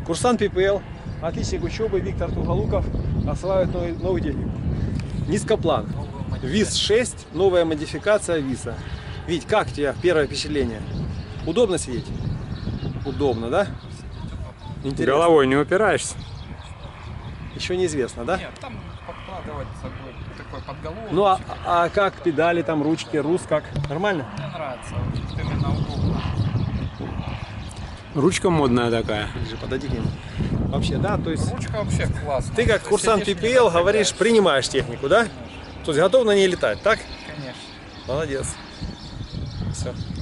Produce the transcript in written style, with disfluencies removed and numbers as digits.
Курсант ППЛ, отличник учебы Виктор Туголуков осваивает новую технику. Низкоплан. ВИС-6, новая модификация ВИСа. Вить, как у тебя первое впечатление? Удобно сидеть? Удобно, да? Интересно. Головой не упираешься? Еще неизвестно, да? Нет, там подкладывать с собой такой подголовник. Ну а как педали, там ручки, рус, как? Нормально? Мне нравится, вот именно удобно. Ручка модная такая. Ближе подойди к нему. Вообще, да, то есть Ручка вообще классная. ты как То есть курсант сидишь, не ППЛ говоришь, напрягаешься. принимаешь технику, да? То есть готов на ней летать, так? Конечно. Молодец. Все.